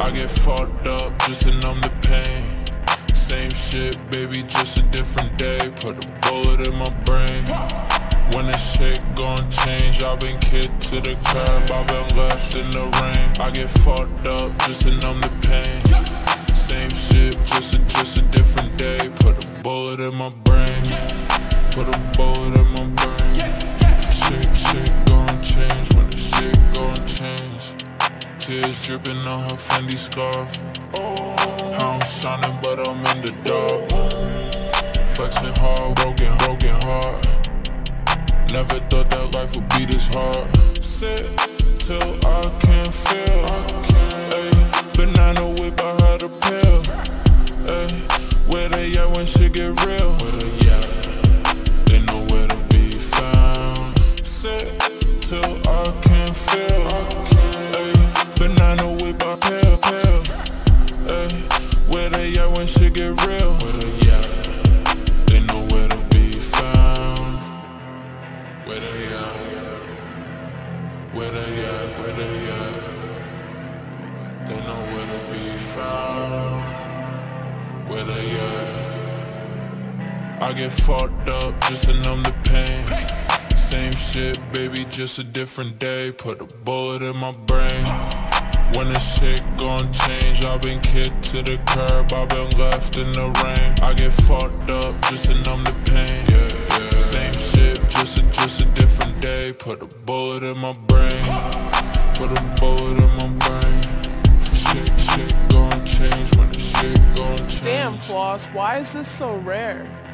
I get fucked up just to numb the pain. Same shit, baby, just a different day. Put a bullet in my brain. When this shit gon' change, I've been kicked to the curb, I've been left in the rain. I get fucked up just to numb the pain. Same shit, just a different day. Put a bullet in my brain. Put a bullet in my brain. Shit gon' change when the shit gon' change. Tears dripping on her Fendi scarf. I'm shining but I'm in the dark. Flexing hard, broken heart. Never thought that life would be this hard. Sit till I can't feel. Ay, banana whip, I had a pill. Ay, where they at when shit get real? Where they at? They know where to be found. Sit till I can't feel. Ay, banana whip, I pill. Ay, where they at when shit get real? Where they at? They know where to be found. Where they at? Where they at? Where they at? They know where to be found. Where they at? I get fucked up just to numb the pain. Same shit, baby, just a different day. Put a bullet in my brain. When this shit gon' change, I've been kicked to the curb, I've been left in the rain. I get fucked up just to numb the pain. Same shit, just a different day. Put a bullet in my brain. Put a bullet in my brain. Shit gon' change when the shit gon' change. Damn, Floss, why is this so rare?